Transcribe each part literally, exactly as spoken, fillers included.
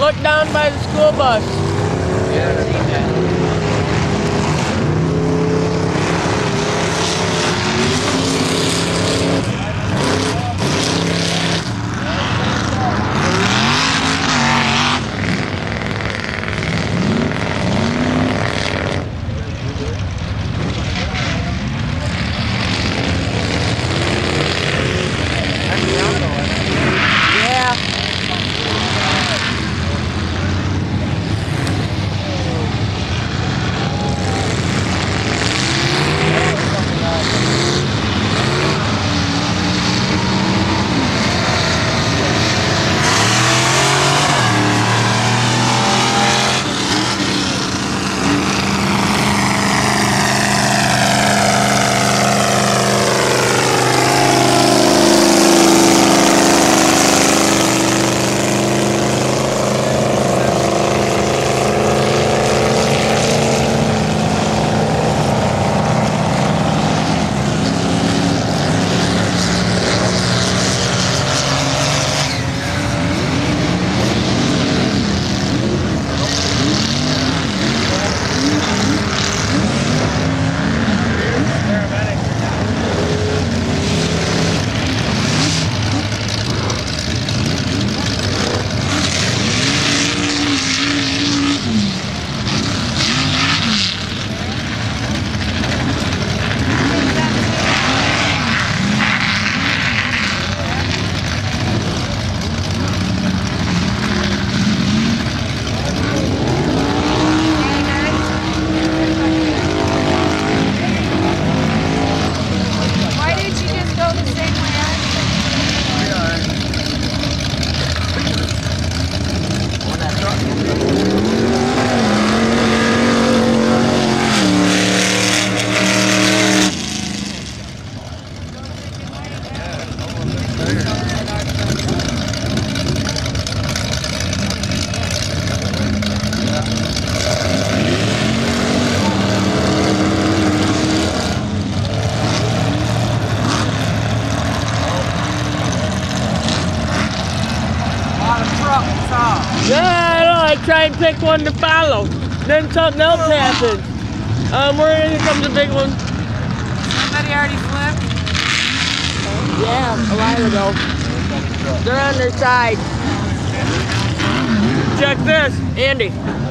Look down by the school bus. Yeah, I've seen that. Yeah, I know. I try and pick one to follow. Then something else happens. Um, where here comes a big one. Somebody already flipped? Yeah, a while ago. They're on their side. Check this, Andy.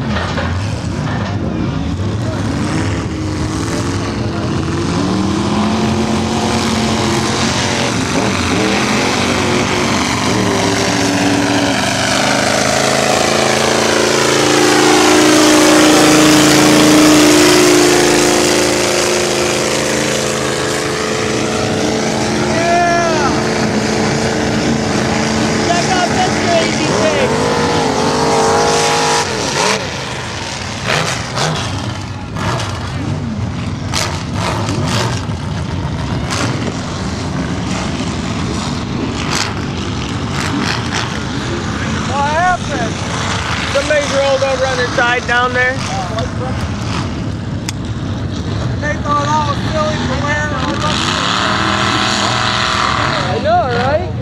Somebody's rolled over on their side down there. They thought I was silly for wearing I know, right?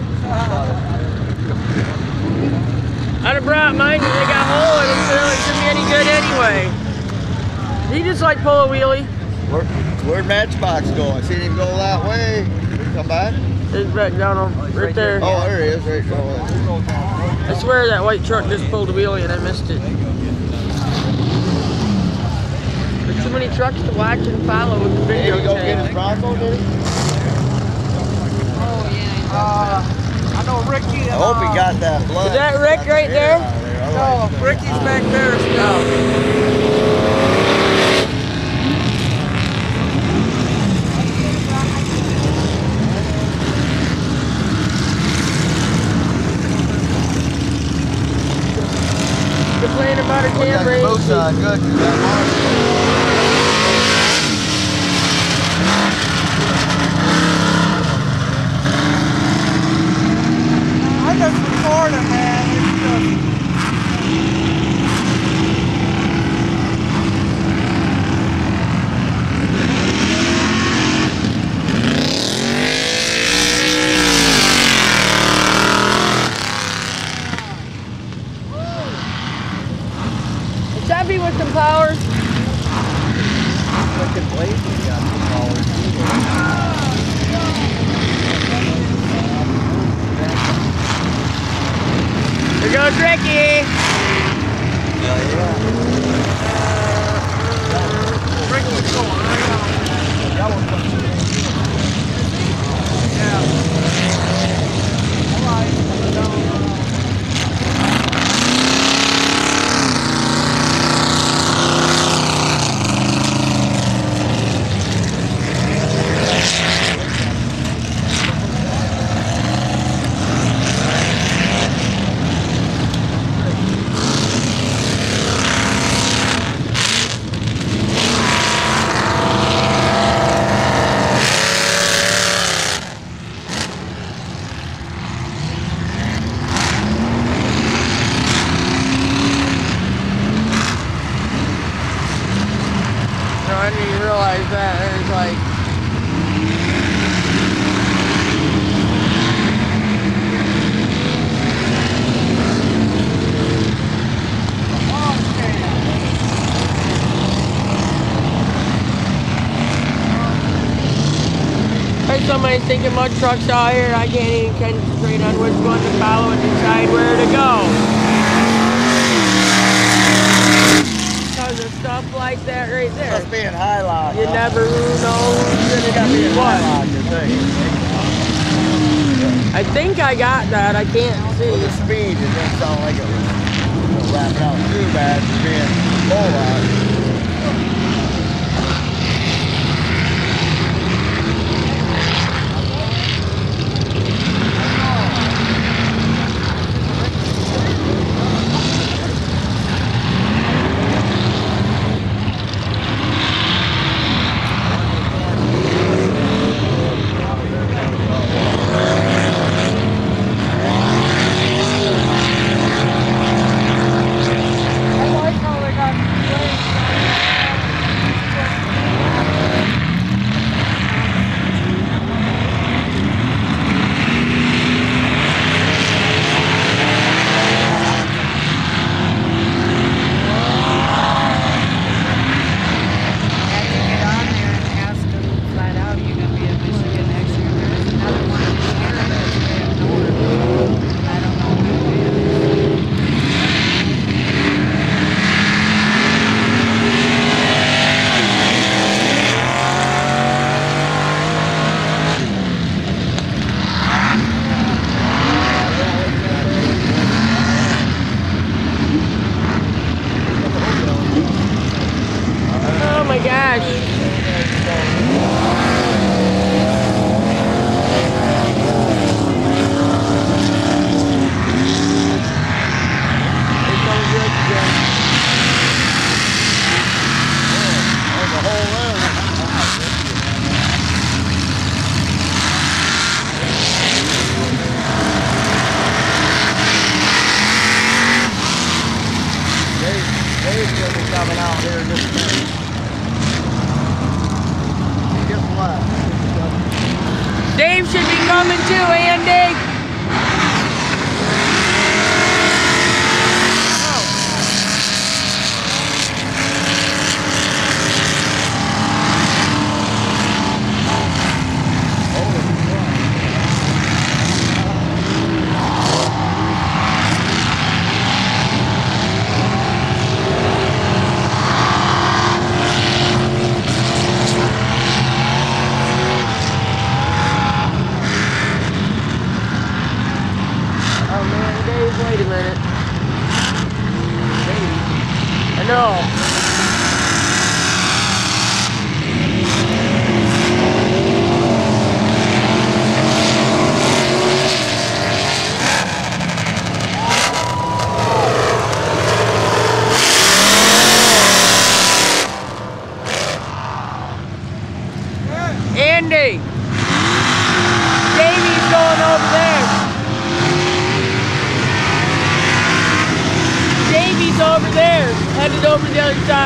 I'd have brought mine because they got a hole in them, so it shouldn't be any good anyway. He just like pull a wheelie. Where, where'd Matchbox go? I seen him go that way. Come back. It's back down on, right there. Oh, there he is, right there. I swear that white truck just pulled a wheelie and I missed it. There's too many trucks to watch and follow with the big Hey, you go trucks. get his bronco, dude? Oh, yeah. Uh, I know Ricky. I hope he got that blood. Is that Rick right there? No, Ricky's back there still. Complaining about her Look at camera. the both sides, good. That I just recorded, man. It's just... power? Fucking blades we got the power. Here goes Ricky. Yeah, yeah. Ricky was going right on. That was fucking yeah. All right. No, I didn't even realize that. There's like Hey, somebody's thinking mud trucks out here. I can't even concentrate on which one to follow and decide where to go. Because of stuff like that right there. Must be in high lock. You huh? never know who's You gotta be in gonna high do what. lock, you think. I think I got that. I can't see. With the speed, it didn't sound like it was you know, wrapping out too bad for being full lock. Oh my gosh. Here comes Rick again. There's a hole there. Dave, Dave's gonna be coming out here in just a minute. Get flat. Dave should be coming too, Andy. Oh man, Dave, wait a minute. Dave. I know. Andy! Davey's going over there. Davey's over there. Headed over to the other side.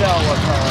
tell what color.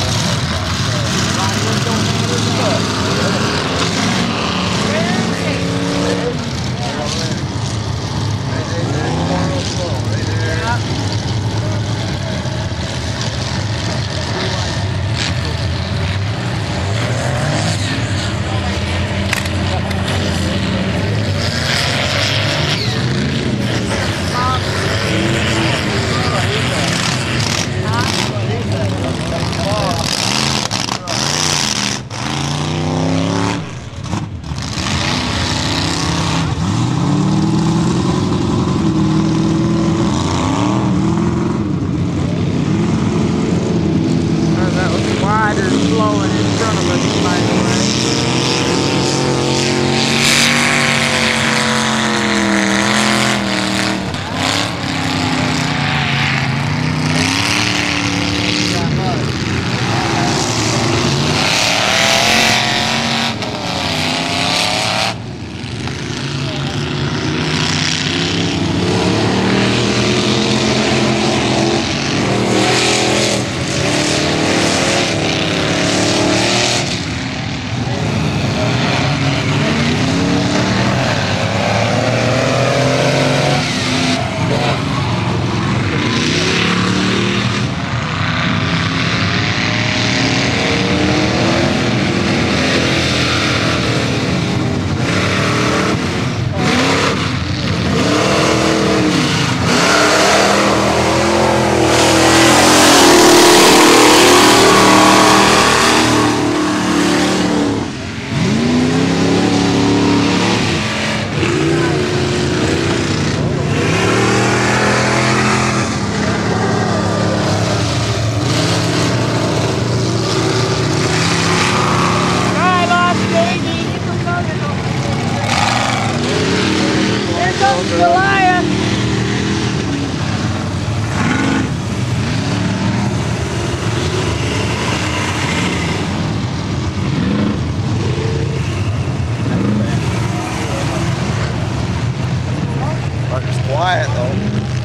Quiet though.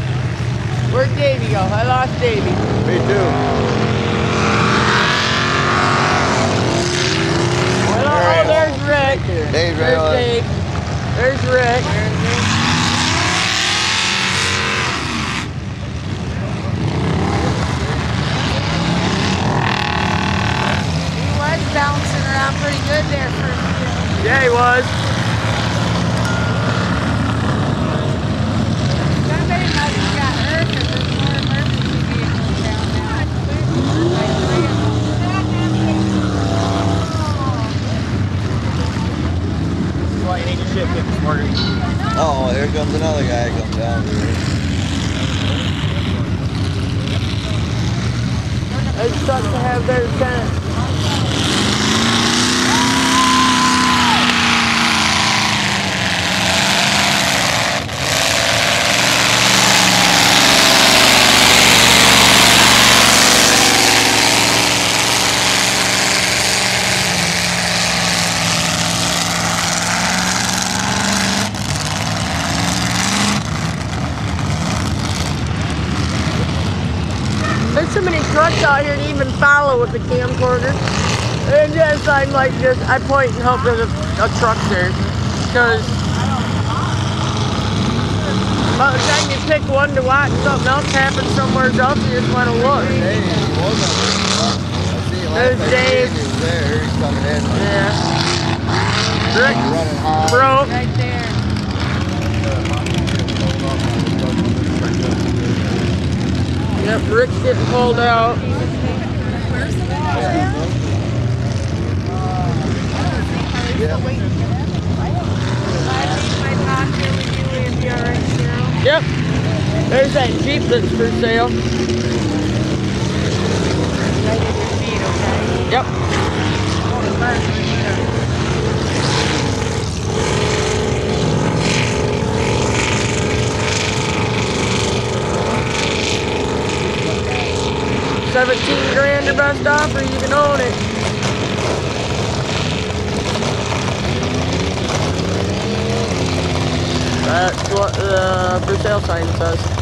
Where'd Davey go? I lost Davey. Me too. Well, oh, there's Rick. Dave, There's Dave. There's Rick. He was bouncing around pretty good there for a few. Yeah, he was. Oh, here comes another guy comes down here. It sucks to have their tent. There's so many trucks out here to even follow with the camcorder. And just, I'm like, just, I point and hope there's a, a truck there. Because by the time you pick one to watch, something else happens somewhere else, you just want to look. There's Dave. There, he's coming in. Yeah. Rick Running high. broke. Right there. Yep, Rick's getting pulled out. Yep. There's that Jeep that's for sale. Yep. Seventeen grand your best offer, you can own it. That's what the for sale sign says.